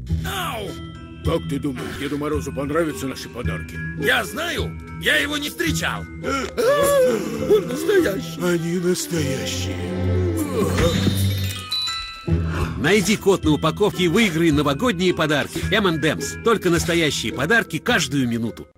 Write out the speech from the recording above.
Ау! Как ты думаешь, Деду Морозу понравятся наши подарки? Я знаю, я его не встречал. Он настоящий. Они настоящие. Найди код на упаковке и выиграй новогодние подарки. M&M's. Только настоящие подарки каждую минуту.